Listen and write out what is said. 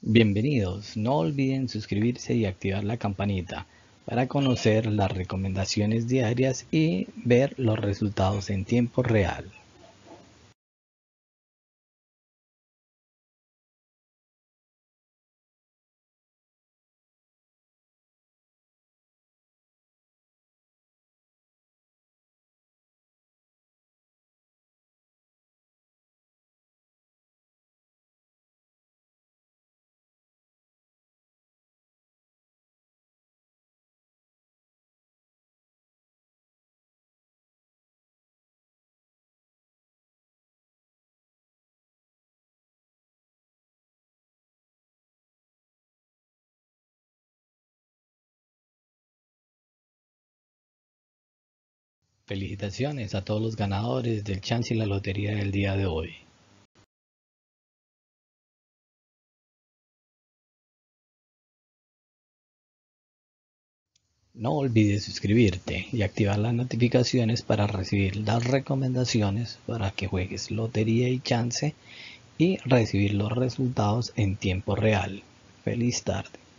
Bienvenidos, no olviden suscribirse y activar la campanita para conocer las recomendaciones diarias y ver los resultados en tiempo real. Felicitaciones a todos los ganadores del chance y la lotería del día de hoy. No olvides suscribirte y activar las notificaciones para recibir las recomendaciones para que juegues lotería y chance y recibir los resultados en tiempo real. Feliz tarde.